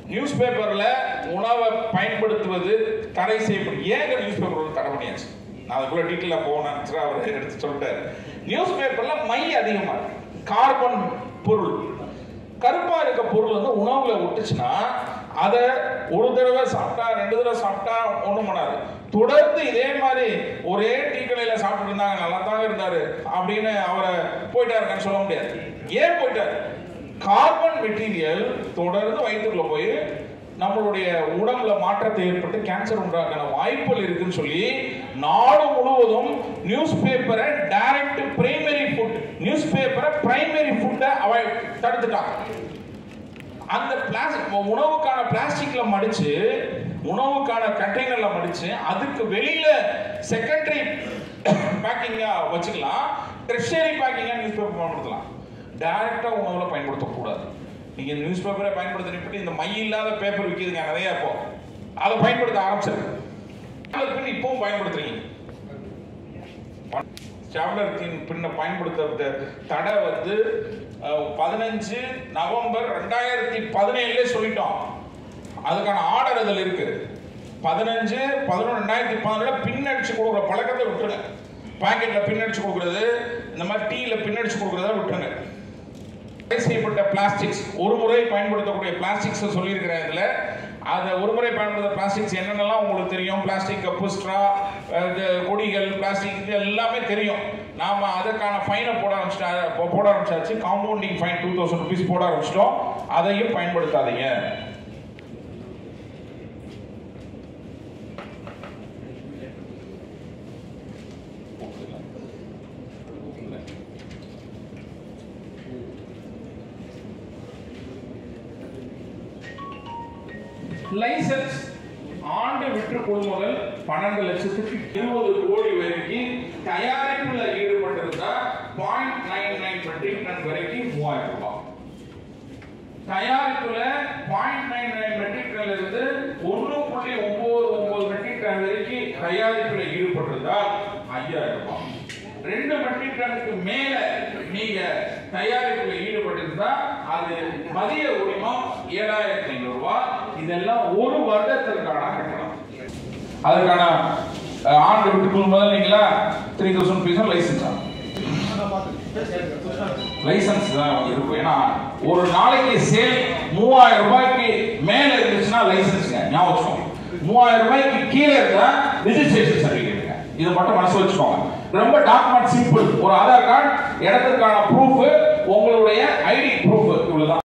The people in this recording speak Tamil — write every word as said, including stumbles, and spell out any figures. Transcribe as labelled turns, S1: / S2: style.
S1: நியூஸ் பேப்பர்ல உணவை பயன்படுத்துவது தடை செய்யப்படும். ஏங்க நியூஸ் பேப்பர் தடை பண்ணியாச்சு? நான் அதுக்குள்ள டீட்டெயிலா போகணும்னு அவர் எடுத்து சொல்லிட்டாரு. நியூஸ் பேப்பர்ல மை அதிகமா இருக்கு, கார்பன் பொருள், கருப்பா இருக்க பொருள் வந்து உணவுல விட்டுச்சுன்னா அதை ஒரு தடவை சாப்பிட்டா ரெண்டு தடவை சாப்பிட்டா ஒண்ணும் பண்ணாது. தொடர்ந்து இதே மாதிரி ஒரே டீ கடையில சாப்பிட்டு இருந்தாங்க, நல்லா தான் இருந்தாரு அப்படின்னு அவரை போயிட்டாருன்னு சொல்ல முடியாது. ஏன் போயிட்டாரு? கார்பன் மெட்டீரியல் தொடர்ந்து வயிற்றுக்குள்ள போய் நம்மளுடைய உடம்புல மாற்றத்தை ஏற்பட்டு கேன்சர் உண்டாக்கான வாய்ப்புகள் இருக்குன்னு சொல்லி நாடு முழுவதும் நியூஸ் பேப்பரை டைரக்ட் பிரைமரி ஃபுட், நியூஸ் பேப்பரை பிரைமரி ஃபுட்டை அவாய்ட் தடுத்துட்டாங்க. அந்த பிளாஸ்டிக் உணவுக்கான பிளாஸ்டிக்ல மடிச்சு, உணவுக்கான கண்டெய்னர்ல மடிச்சு, அதுக்கு வெளியில செகண்டரி பேக்கிங்கா வச்சுக்கலாம், டெர்ஷியரி பேக்கிங்கா நியூஸ் பேப்பர் பயன்படுத்தலாம். டைரக்டா உணவுல பயன்படுத்தக்கூடாது. நீங்க நியூஸ் பேப்பரை பயன்படுத்தி இந்த மை இல்லாத பேப்பர் விற்கிதுங்க நிறைய, இப்போ அதை பயன்படுத்த ஆரம்பிச்சிருக்கு. இப்பவும் பயன்படுத்துறீங்க. ஸ்டாப்லர் பின்ன பயன்படுத்த தடை வந்து பதினஞ்சு நவம்பர் ரெண்டாயிரத்தி பதினேழுல சொல்லிட்டோம். அதுக்கான ஆர்டர் அதில் இருக்கு. பதினஞ்சு பதினொன்று ரெண்டாயிரத்தி பதினேழுல பின்னடிச்சு கொடுக்குற பழக்கத்தை விட்டுருங்க. பாக்கெட்ல பின்னடிச்சு கொடுக்குறது, இந்த மாதிரி டீல பின்னடிச்சு கொடுக்குறத விட்டுருங்க. செய்யப்பட்ட பிளாஸ்டிக்ஸ், ஒரு முறை பயன்படுத்தக்கூடிய பிளாஸ்டிக்ஸ் சொல்லியிருக்கிறேன். இதில் அதை ஒரு முறை பயன்படுத்த பிளாஸ்டிக்ஸ் என்னென்னலாம் உங்களுக்கு தெரியும். பிளாஸ்டிக் கப்பு, ஸ்ட்ரா, கொடிகள், பிளாஸ்டிக் எல்லாமே தெரியும். நாம் அதற்கான ஃபைனை போட ஆரம்பிச்சிட்டா போட ஆரம்பிச்சாச்சு. Compounding fine two thousand rupees போட ஆரம்பிச்சிட்டோம். அதையும் பயன்படுத்தாதீங்க. லைசன்ஸ் ஆண்டு விற்று கொள்முதல் பன்னெண்டு லட்சத்துக்கு இருபது கோடி வரைக்கும் தயாரிப்புல ஈடுபட்டிருந்தா point nine nine metric ton வரைக்கும் மூவாயிரம் ரூபாய். தயாரிப்புல பாயிண்ட் நைன் நைன் மெட்ரிக் டன்ல இருந்து ஒன்று புள்ளி ஒன்பது ஒன்பது மெட்ரிக் டன் வரைக்கும் தயாரிப்புல ஈடுபட்டிருந்தா ஐயாயிரம் ரூபாய். ரெண்டு மெட்ரிக் டனுக்கு மேல நீங்க தயாரிப்புல ஈடுபட்டிருந்தா அது மதிய உரிமம் ஏழாயிரத்தி ஐநூறு ரூபாய். இதெல்லாம் ஒரு வருடத்திற்கான கட்டணம். அதுக்கான ஆண்டு விட்டு முதல் நீங்களா three thousand rupees licence licence தான் இருக்கும். ஏன்னா ஒரு நாளைக்கு சேல் மூவாயிரம் ரூபாய்க்கு மேல இருந்துச்சுன்னா லைசன்ஸ்ங்க ஞாபகம் வச்சுக்கோங்க. மூவாயிரம் ரூபாய்க்கு கீழே இருந்தா ரிஜிஸ்ட்ரேஷன் சர்டிபிகேட்டுங்க. இதை மட்டும் மனசு வச்சுக்கோங்க. ரொம்ப டாக்குமெண்ட் சிம்பிள். ஒரு ஆதார் கார்டு, இடத்துக்கான ப்ரூஃப், உங்களுடைய ஐடி ப்ரூஃப், இவ்வளவுதான்.